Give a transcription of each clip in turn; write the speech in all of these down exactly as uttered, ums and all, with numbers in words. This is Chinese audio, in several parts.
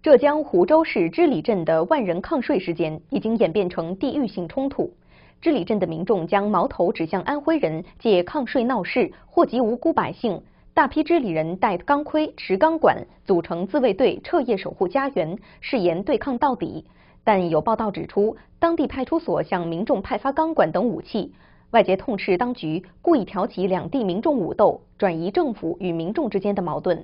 浙江湖州市织里镇的万人抗税事件已经演变成地域性冲突。织里镇的民众将矛头指向安徽人，借抗税闹事，祸及无辜百姓。大批织里人带钢盔、持钢管，组成自卫队，彻夜守护家园，誓言对抗到底。但有报道指出，当地派出所向民众派发钢管等武器。外界痛斥当局故意挑起两地民众武斗，转移政府与民众之间的矛盾。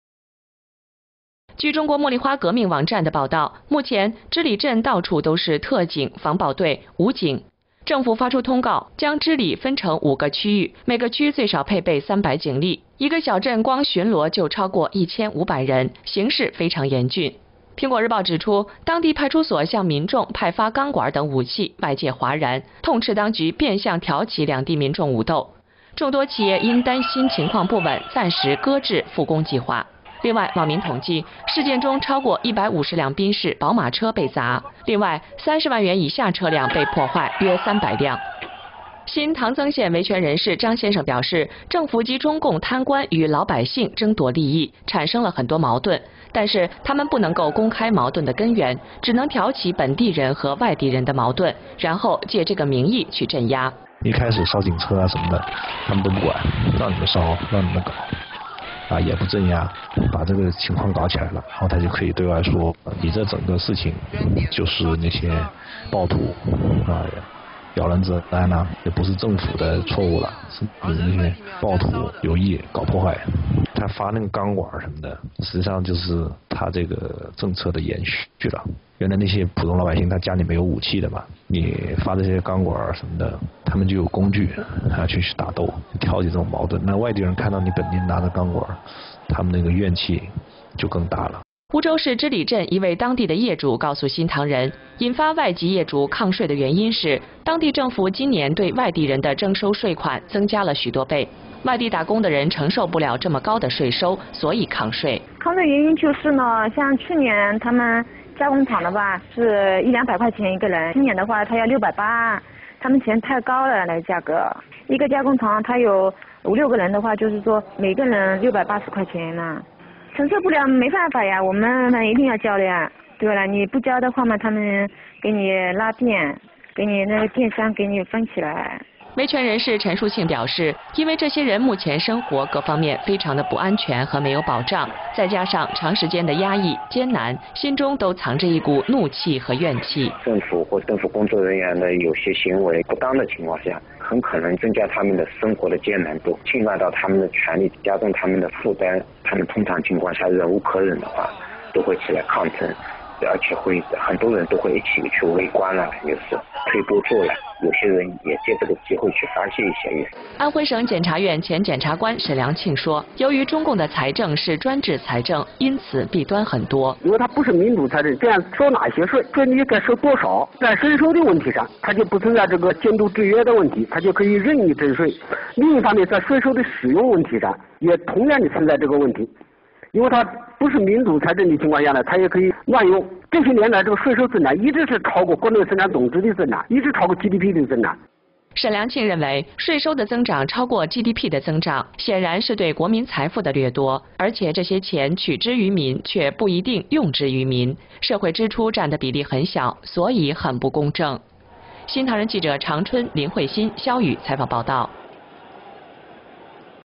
据中国茉莉花革命网站的报道，目前织里镇到处都是特警、防暴队、武警。政府发出通告，将织里分成五个区域，每个区最少配备三百警力，一个小镇光巡逻就超过一千五百人，形势非常严峻。苹果日报指出，当地派出所向民众派发钢管等武器，外界哗然，痛斥当局变相挑起两地民众武斗。众多企业因担心情况不稳，暂时搁置复工计划。另外，网民统计，事件中超过一百五十辆宾士、宝马车被砸，另外三十万元以下车辆被破坏约三百辆。新唐曾县维权人士张先生表示，政府及中共贪官与老百姓争夺利益，产生了很多矛盾，但是他们不能够公开矛盾的根源，只能挑起本地人和外地人的矛盾，然后借这个名义去镇压。 一开始烧警车啊什么的，他们都不管，让你们烧，让你们搞。啊，也不镇压，把这个情况搞起来了，然后他就可以对外说，你这整个事情就是那些暴徒啊，咬人者当然了，也不是政府的错误了，是你们那些暴徒有意搞破坏。他发那个钢管什么的，实际上就是他这个政策的延续了。原来那些普通老百姓他家里没有武器的嘛，你发这些钢管什么的，他们就有工具啊去去打斗，挑起这种矛盾。那外地人看到你本地拿着钢管，他们那个怨气就更大了。 湖州市织里镇一位当地的业主告诉新唐人，引发外籍业主抗税的原因是，当地政府今年对外地人的征收税款增加了许多倍，外地打工的人承受不了这么高的税收，所以抗税。 抗税原因就是呢，像去年他们加工厂的吧，是一两百块钱一个人，今年的话他要六百八，他们钱太高了，那个价格。一个加工厂他有五六个人的话，就是说每个人六百八十块钱呢。承受不了，没办法呀，我们呢一定要交的呀，对了，你不交的话嘛，他们给你拉电，给你那个电商给你分起来。 维权人士陈树庆表示，因为这些人目前生活各方面非常的不安全和没有保障，再加上长时间的压抑艰难，心中都藏着一股怒气和怨气。 政府或政府工作人员的有些行为不当的情况下，很可能增加他们的生活的艰难度，侵犯到他们的权利，加重他们的负担。他们通常情况下忍无可忍的话，都会起来抗争，而且会很多人都会一起去围观了，也是推波助澜。有些人也借这个机会去发泄一下也是。 安徽省检察院前检察官沈良庆说，由于中共的财政是专制财政，因此弊端很多。 因为它不是民主财政，这样收哪些税，说你该收多少，在税收的问题上，它就不存在这个监督制约的问题，它就可以任意征税。另一方面，在税收的使用问题上，也同样的存在这个问题。因为它不是民主财政的情况下呢，它也可以乱用。这些年来，这个税收增长一直是超过国内生产总值的增长，一直超过 G D P 的增长。 沈良庆认为，税收的增长超过 G D P 的增长，显然是对国民财富的掠夺，而且这些钱取之于民，却不一定用之于民，社会支出占的比例很小，所以很不公正。新唐人记者常春、林慧欣、肖宇采访报道。